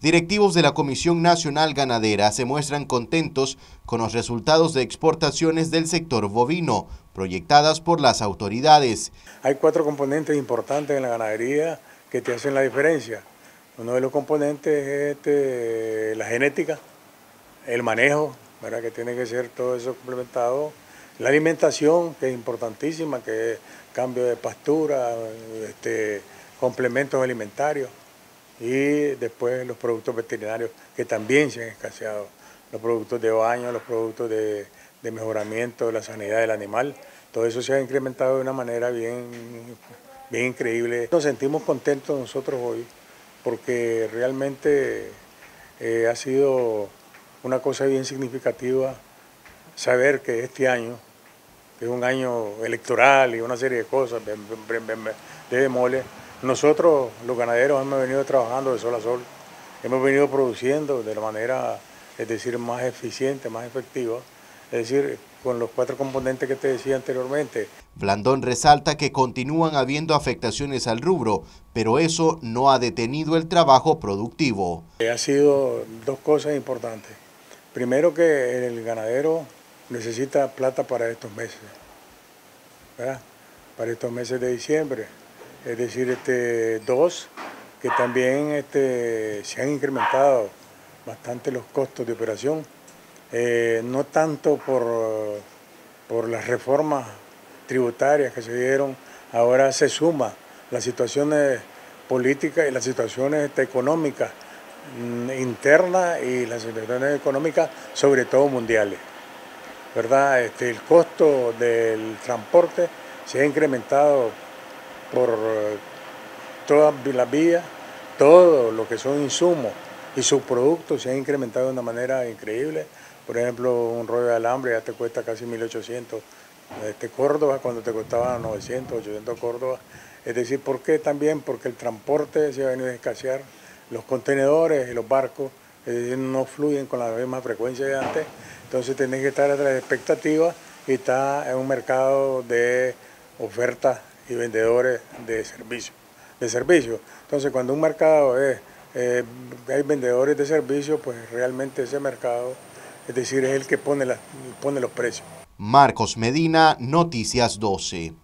Directivos de la Comisión Nacional Ganadera se muestran contentos con los resultados de exportaciones del sector bovino, proyectadas por las autoridades. Hay 4 componentes importantes en la ganadería que te hacen la diferencia. Uno de los componentes es la genética, el manejo, ¿verdad? Que tiene que ser todo eso complementado. La alimentación, que es importantísima, que es cambio de pastura, complementos alimentarios. Y después los productos veterinarios, que también se han escaseado. Los productos de baño, los productos de mejoramiento de la sanidad del animal. Todo eso se ha incrementado de una manera bien increíble. Nos sentimos contentos nosotros hoy porque realmente ha sido una cosa bien significativa saber que este año, que es un año electoral y una serie de cosas, de demole, nosotros los ganaderos hemos venido trabajando de sol a sol, hemos venido produciendo de la manera, es decir, más eficiente, más efectiva, es decir, con los 4 componentes que te decía anteriormente. Blandón resalta que continúan habiendo afectaciones al rubro, pero eso no ha detenido el trabajo productivo. Ha sido 2 cosas importantes. Primero, que el ganadero necesita plata para estos meses, ¿verdad? Para estos meses de diciembre. Es decir, 2, que también se han incrementado bastante los costos de operación, no tanto por las reformas tributarias que se dieron, ahora se suma las situaciones políticas y las situaciones económicas internas y las situaciones económicas, sobre todo mundiales, ¿verdad? El costo del transporte se ha incrementado por todas las vías, todo lo que son insumos y subproductos se han incrementado de una manera increíble. Por ejemplo, un rollo de alambre ya te cuesta casi 1.800 Córdoba, cuando te costaba 900, 800 Córdoba. Es decir, ¿por qué? También porque el transporte se ha venido a escasear, los contenedores y los barcos, es decir, no fluyen con la misma frecuencia de antes, entonces tenés que estar a las expectativas y está en un mercado de ofertas y vendedores de servicio. Entonces, cuando un mercado hay vendedores de servicios, pues realmente ese mercado, es decir, es el que pone los precios. Marcos Medina, Noticias 12.